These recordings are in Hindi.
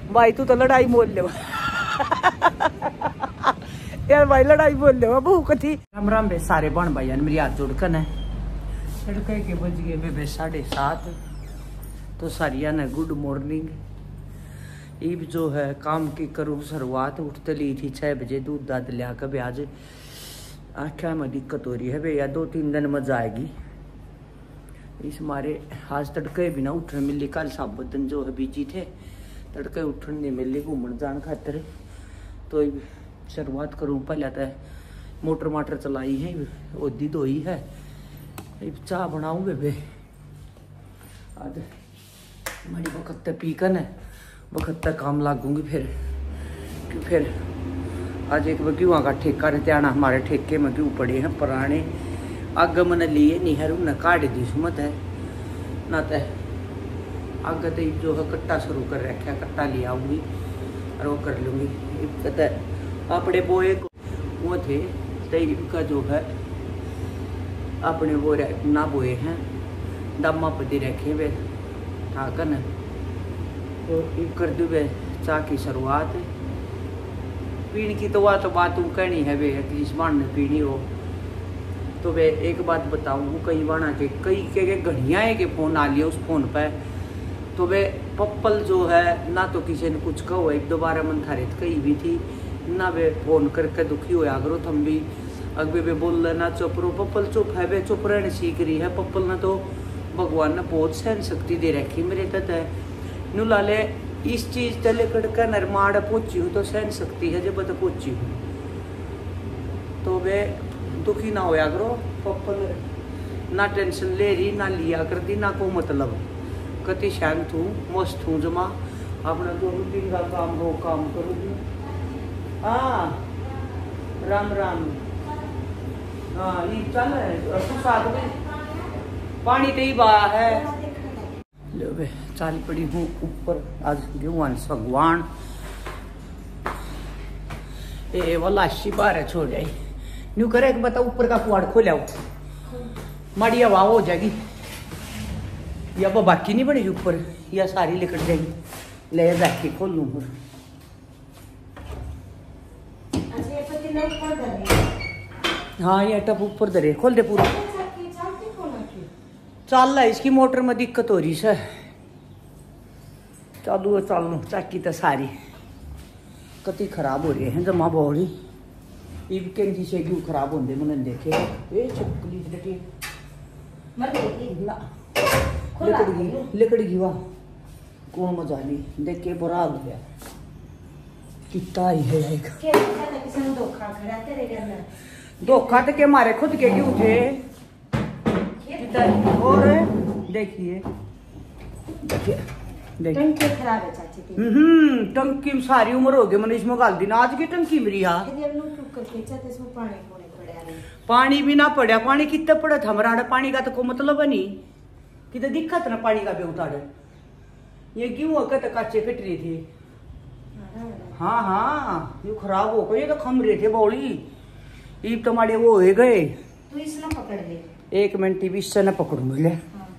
भाई तू तो लड़ाई मोल ले यार भाई लड़ाई बोल ले बहू कथी। राम राम बे सारे बन भाई मेरी हाथ जोड़कर है लड़के के बज गए बे 7:30। तो सारिया ने गुड मॉर्निंग। ईब जो है काम की करूँ शुरुआत। उठते ली थी 6 बजे दूध दाद लिया कभी आज आख्या में दिक्कत हो रही है भैया 2-3 दिन में जाएगी। इस मारे आज तड़के भी ना उठने मिली। कल साब दिन जो है बिजी थे तड़के उठने नहीं मिली घूमन जान खातर। तो शुरुआत करूँ पहले तो मोटर माटर चलाई है ओदी धोई है। चाह बनाऊँ बेबे आज बड़ी वक्त पीकन है वक्त काम लागूंगी फिर आज एक गेहूँ का ठेका रहते आना। हमारे ठेके में गेहूँ पड़े हैं पुराने आग मैंने लिए निहरू न काट दी सुमत है ना तो आग तो जो है कट्टा शुरू कर रखा कट्टा ले आऊँगी और वो कर लूँगी। पता अपने बोए वो थे तो का जो है अपने वो ना बोए हैं दमा पदी रखे वे ठाकन। तो कर दू वे चाह की शुरुआत। पीने की तो बात कहनी है वे किस बाण ने पीनी हो। तो वे एक बात बताऊँ कई बाणा के कई घड़िया है के फ़ोन आ लिया उस फोन पे। तो वे पप्पल जो है ना तो किसी ने कुछ कहो 1-2 बार मन थारे कही भी थी ना वे फोन करके दुखी होया करो थम भी अगबे वे बोल ना चुप रो। पप्पल चुप है वे चुप रहने सीख रही है। पप्पल ने तो भगवान ने बहुत सहन शक्ति दे रखी मेरे तक है नू लाले इस चीज तले कड़का नरमाड़ पहुंची हूँ तो सहन शक्ति है जब तक पहुंची हूँ। तो वे दुखी ना होया करो। पप्पल ना टेंशन ले रही ना लिया कर दी ना को मतलब कति शांत हूँ मस्त हूँ जमा अपना जो रूटीन का काम हो काम करूँगी। हाँ राम राम। हाँ ये चल है साथ में पानी तो ही बहा है। लो बे चाल पड़ी हूँ ऊपर आज गेहूँ भगवान ए वाला शिबार है छोड़ जाए न्यू करे बता ऊपर का कुआड़ खोल आओ माड़ी हवा हो जाएगी या वो बाकी नहीं बनेगी ऊपर या सारी लिकट जाएगी ले जाके खोल लूँ। हाँ ये टप ऊपर धरे खोल दे पूरा चल रहा है। इसकी मोटर में दिक्कत हो रही है चालू है चालू चाकी तो सारी कति खराब हो रही है जमा बोली इब के से क्यों खराब होंगे मैंने देखे ये चपकली देखिए लिकड़ गई वाह कौन मजा ली देख के बुरा हो गया कितना ही है एक धोखा तो के मारे खुद के क्यों थे और देखिए टंकी खराब है चाची की। टंकी में सारी उम्र हो गई मैंने इसमें गाल दी ना आज की टंकी मेरी पानी भी ना पड़ा। पानी कितना पड़ा था हमारा पानी का तो कोई मतलब है नहीं कितना दिक्कत ना पानी का भी उतारे ये क्यों वक्त काचे फिट रही थी। हाँ हाँ ये खराब हो गई तो खम रहे थे बौली ईब तुम्हारे वो हो गए तो इसने पकड़ ले 1 मिनट भी इससे न पकड़ूंगी ले।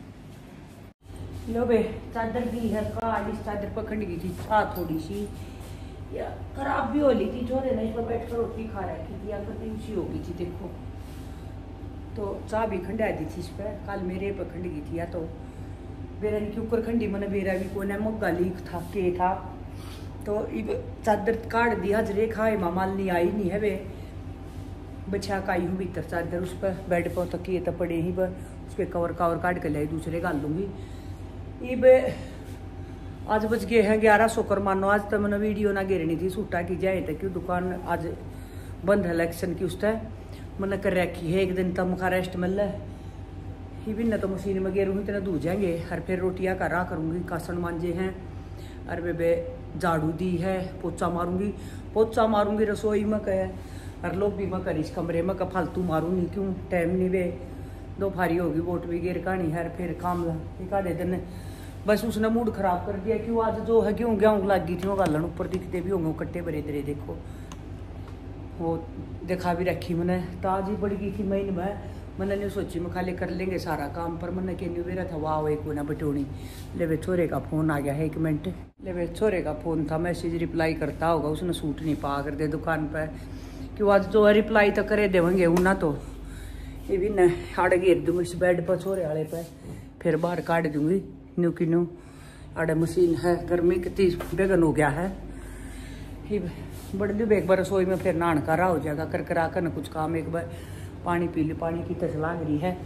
लो बे चादर भी है काट इस चादर पकड़ गई थी छा थोड़ी सी या खराब भी हो ली थी छोरे ना इस पर बैठ कर रोटी खा रखी थी या कभी ऊँची हो गई थी देखो। तो चाह भी खंडा दी थी इस पर कल मेरे पर खंड गई थी या तो बेरा के ऊपर खंडी मैंने बेरा भी को न मग्गा लीक था के था। तो इब चादर काट दिया जरे खाए मामाल नहीं आई नहीं है वे बचा का आई हूँ भीतर चादर उस पर बेड पर तकिए तो पड़े ही पर उस पर कवर काट कर लाई दूसरे गाल लूँगी। इब आज बज गए हैं 1100 कर मानो। आज तो मैंने वीडियो ना गिरनी थी सूटा की जाए तक क्यों दुकान आज बंद है इलेक्शन की उस तय मैंने कर रखी है 1 दिन तक मुखा रेस्ट मिल रहा है ही भी न तो मशीन में गेरूँगी तो धो जाएंगे हर फिर रोटियाँ करा करूँगी कासन मांजे हैं और बेबे झाड़ू दी है पोचा मारूंगी रसोई में कह और लोग भी मैं कर इस कमरे में का फालतू मारूँ नहीं क्यों टाइम नहीं वे दोपहरी होगी वोट भी गिर कहानी है फिर काम दे दिन बस उसने मूड खराब कर दिया क्यों आज जो है क्यों गेहूँ लग गई थी वो गालन ऊपर दिखते भी होंगे कट्टे भरे तेरे देखो वो दिखा भी रखी मैंने ताज ही पड़ गई थी महीने में मैंने नहीं सोची मैं खाली कर लेंगे सारा काम, पर मैंने के नहीं था वाह एक ना बटोनी। ले वे छोरे का फ़ोन आ गया है, 1 मिनट। ले वे छोरे का फ़ोन था, मैसेज रिप्लाई करता होगा, उसने सूट नहीं पा कर दे दुकान पर, क्यों आज जो रिप्लाई तो करे देवेंगे ना, तो ये भी न आड़ घेर दूँगी इस बेड पर छोरे वाले पे, फिर बाहर काट दूँगी न्यू की न्यू। आड़े मशीन है, गर्मी कितनी बेगन हो गया है, बड़ दी एक बार रसोई में फिर नहान का रहा हो जाएगा, कर करा कर न कुछ काम। एक बार पानी पी ली, पानी की तस लाग रही है।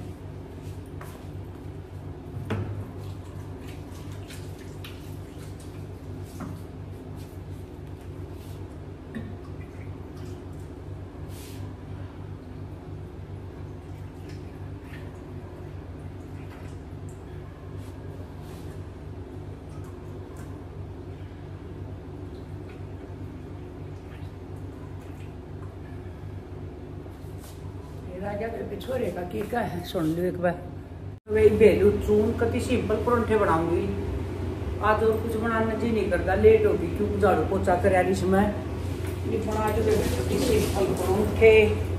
राजा छोरे का की का है, सुन लो एक बार। वही बेलू चून कति सिंपल परोंठे बनाऊंगी आज, और कुछ बनाना जी नहीं करता, लेट होगी क्योंकि झाड़ू पोछा कर इसमें। ये बना के कति सिंपल परोंठे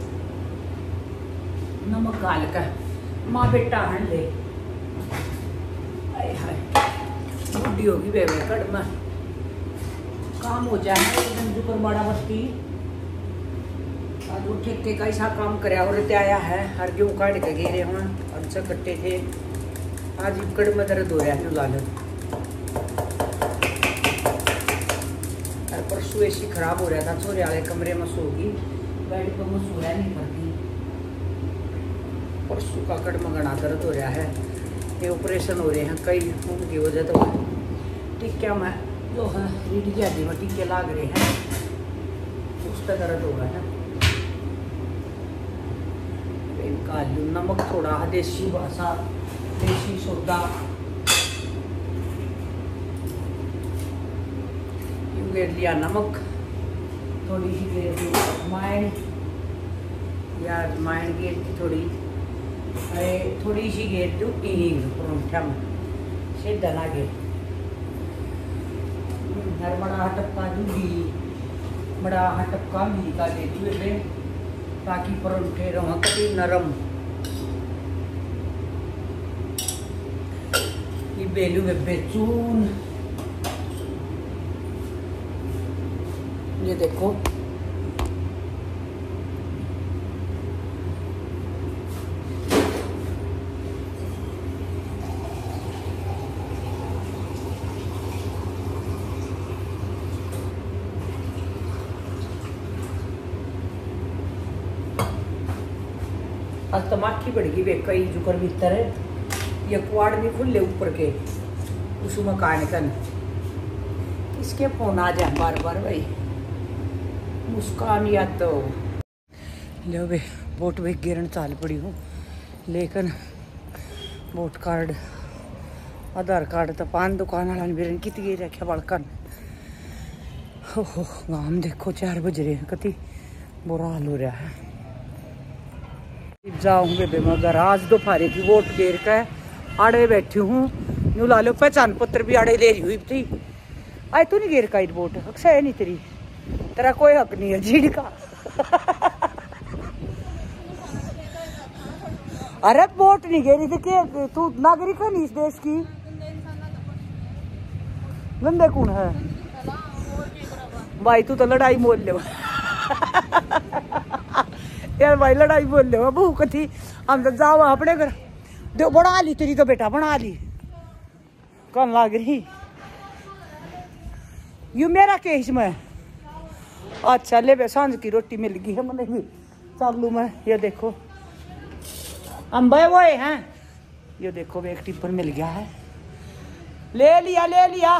नमक डाल कर, माँ बेटा हन ले बुढ़ी होगी बेबे कड़ में काम हो जाए एकदम जुकर बड़ा बस्ती। आज वो ठेके का ऐसा काम कराया और आया है, हर गेहूँ काट के घेरे हों अच्छा कट्टे थे। आज इकड़ में दर्द हो रहा है लाल, और परसों ऐसी खराब हो रहा था, छोरे वाले कमरे में सोगी, बेड पर मैं सोया नहीं करती। परसों का कड़ में घना दर्द हो रहा है, ये ऑपरेशन हो रहे हैं कई उनकी वजह तो टिक्का में जो है रीढ़ की हड्डी में टिक्के लाग रहे हैं, उसका दर्द होगा है। काजू नमक थोड़ा देसी भाषा देसी सोडा घेर लिया, नमक थोड़ी सी घेर दी माइन यार, माइन घेर दी थोड़ी, अरे थोड़ी सी घेर दूँ हींग परोंठा में से डला गे। हर बड़ा हटपका दूँगी, बड़ा हटपका घी का देती हुए ताकि परोंठे रहो कभी नरम। ये बेलू में बेचून, ये देखो आज तो माखी बढ़ गई वे कई जुकर भीतर है, ये कुआड़ नहीं खुले ऊपर के उस मकान का। इसके फोन आ जाए बार बार भाई, मुस्कान या तो लो वे वोट वे गिरन चाल पड़ी हूँ, लेकिन वोट कार्ड आधार कार्ड तो पान दुकान वाला बिरन कितनी रखे बड़कन। हो गाम देखो 4 बज रहे हैं, कति बुरा हाल हो रहा है। जाऊंगे बेमगर आज दोपहर की वोट देर का आड़े बैठी हूँ, यूँ ला लो पहचान पत्र भी आड़े ले रही हुई थी। आए तो नहीं घेर का वोट अक्सर है नहीं, तेरा कोई हक नहीं है जीड़ का। अरे वोट नहीं घेरी थी कि तू नागरिक है नहीं इस देश की, गंदे कौन है भाई, तू तो लड़ाई मोल ले यार भाई, लड़ाई बोल ले बहू कथी, हम तो जाओ अपने घर दो बना ली तेरी तो बेटा बना ली कौन लाग रही यू मेरा केस में। अच्छा ले बे सांझ की रोटी मिल गई है मैंने भी चालू में, ये देखो अम्बे वो हैं, ये देखो एक टिप्पर मिल गया है, ले लिया।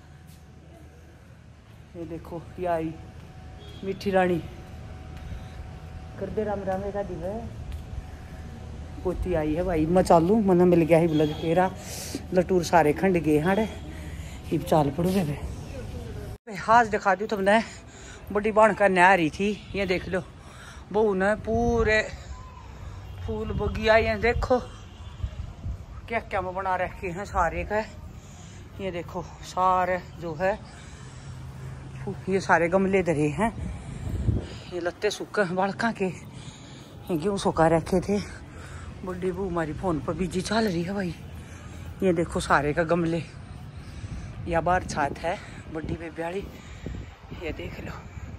ये देखो ये आई मीठी रानी कर दे राम राम का दी है, पोती आई है भाई। मैं चालू मना मिल गया ही ब्लड तेरा, लटूर सारे खंड गए हाँ हिप चाल पड़ू बे। हाथ दिखा दूँ तुमने, बड़ी बाण का नया रही थी, ये देख लो बहू ने पूरे फूल बगिया, ये देखो क्या क्या मैं बना रखे हैं सारे का। ये देखो सारे जो है ये सारे गमले धरे हैं, ये लत्ते सूखे बालका के गेहूँ सुखा रखे थे, बुढ़ी बू हमारी फोन पर बिजी चल रही है भाई। ये देखो सारे का गमले, या बाहर छात है बुढ़ी बेबी वाली, ये देख लो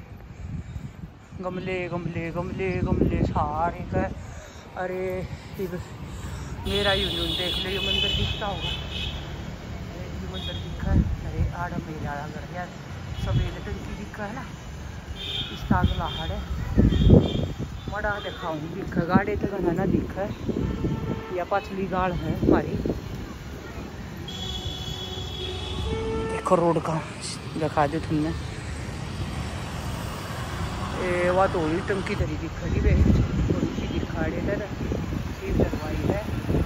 गमले गमले गमले गमले सारे का। अरे मेरा यूनियन देख लो, ये मंदिर दिखता होगा, ये मंदिर दिखा है। अरे आड़ा मेरा आड़ा कर गया, सफेद टंकी दिखा है ना, इस ताग लाहड़ है बड़ा दिखाऊँ दिखा, गाड़े तो घना ना दिखा है, या पछली गाड़ है हमारी। देखो रोड का दिखा दो तुमने, वह थोड़ी टंकी तरी दिखा वे, थोड़ी सी दिखा इधर सीट दरवाई है,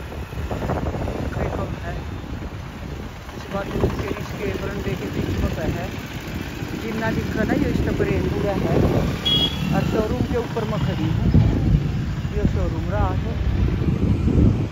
कई कम है। इस बात इसके बरंडे के बीच में है जितना दिखा ना, ये इसका ब्रेन पूरा है। और शोरूम के ऊपर मैं खड़ी हूँ, ये शोरूम रहा है।